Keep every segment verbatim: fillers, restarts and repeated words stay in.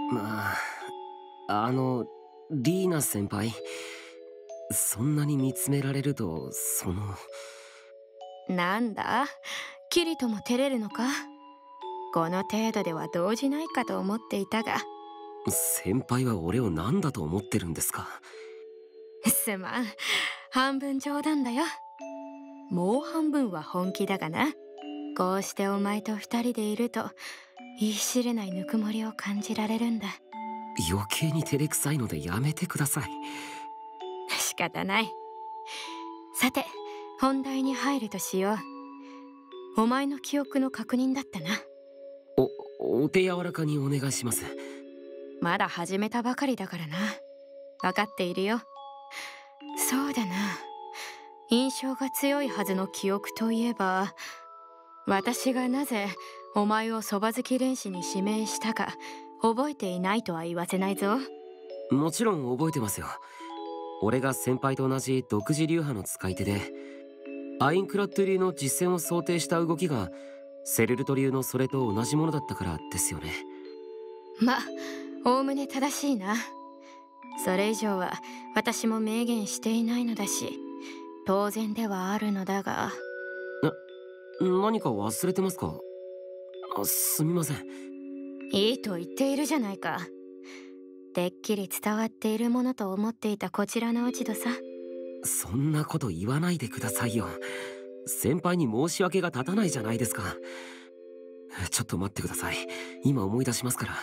まあ、あの、リーナ先輩、そんなに見つめられると、その、 なんだ、キリトも照れるのか。この程度では動じないかと思っていたが。 先輩は俺を何だと思ってるんですか？ すまん、半分冗談だよ。もう半分は本気だがな。こうしてお前と二人でいると言い知れないぬくもりを感じられるんだ。 余計に照れくさいのでやめてください。 仕方ない。さて、本題に入るとしよう。お前の記憶の確認だったな。 お、お手柔らかにお願いします。 まだ始めたばかりだからな。分かっているよ。そうだな。印象が強いはずの記憶といえば、私がなぜお前をそば好き練習に指名したか覚えていないとは言わせないぞ。 もちろん覚えてますよ。俺が先輩と同じ独自流派の使い手で、アインクラッド流の実戦を想定した動きがセルルト流のそれと同じものだったからですよね。 ま、おおむね正しいな。それ以上は私も明言していないのだし、当然ではあるのだが。 な、何か忘れてますか？あ、すみません。 いいと言っているじゃないか。てっきり伝わっているものと思っていたこちらの落ち度さ。 そんなこと言わないでくださいよ。先輩に申し訳が立たないじゃないですか。ちょっと待ってください。今思い出しますから。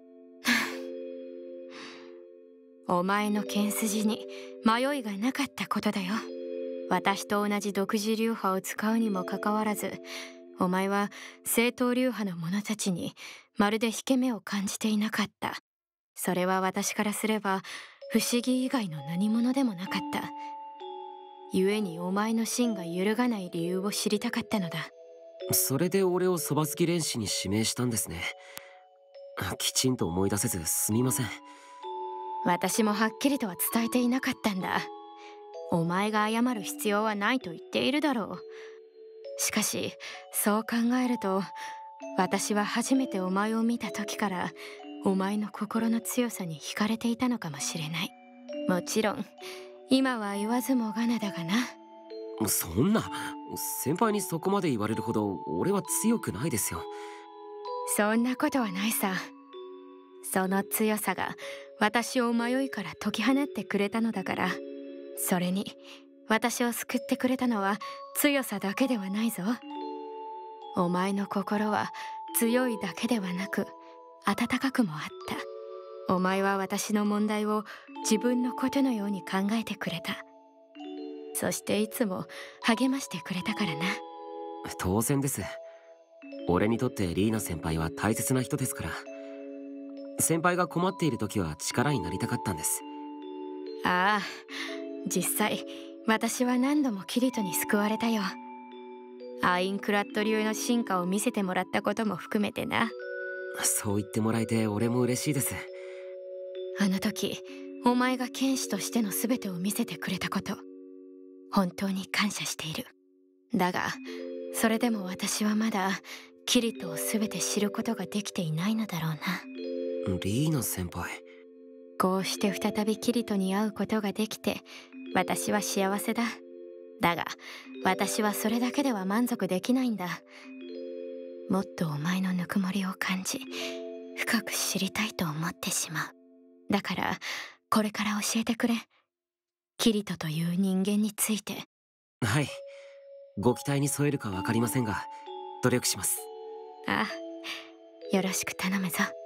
お前の剣筋に迷いがなかったことだよ。私と同じ独自流派を使うにもかかわらず、お前は正統流派の者たちにまるで引け目を感じていなかった。それは私からすれば不思議以外の何者でもなかった。故にお前の心が揺るがない理由を知りたかったのだ。 それで俺をそば好き練習に指名したんですね。きちんと思い出せずすみません。 私もはっきりとは伝えていなかったんだ。お前が謝る必要はないと言っているだろう。しかし、そう考えると、私は初めてお前を見た時から、お前の心の強さに惹かれていたのかもしれない。もちろん、今は言わずもがなだがな。 そんな、先輩にそこまで言われるほど俺は強くないですよ。 そんなことはないさ。その強さが私を迷いから解き放ってくれたのだから。それに私を救ってくれたのは強さだけではないぞ。お前の心は強いだけではなく温かくもあった。お前は私の問題を自分のことのように考えてくれた。そしていつも励ましてくれたからな。 当然です。俺にとってリーナ先輩は大切な人ですから。先輩が困っている時は力になりたかったんです。 ああ、実際私は何度もキリトに救われたよ。アインクラッド流の進化を見せてもらったことも含めてな。 そう言ってもらえて俺も嬉しいです。 あの時お前が剣士としての全てを見せてくれたこと、本当に感謝している。だがそれでも私はまだキリトを全て知ることができていないのだろうな。 リーナ先輩。 こうして再びキリトに会うことができて私は幸せだ。だが私はそれだけでは満足できないんだ。もっとお前のぬくもりを感じ深く知りたいと思ってしまう。だからこれから教えてくれ。キリトという人間について。 はい。ご期待に添えるか分かりませんが努力します。 ああ、よろしく頼むぞ。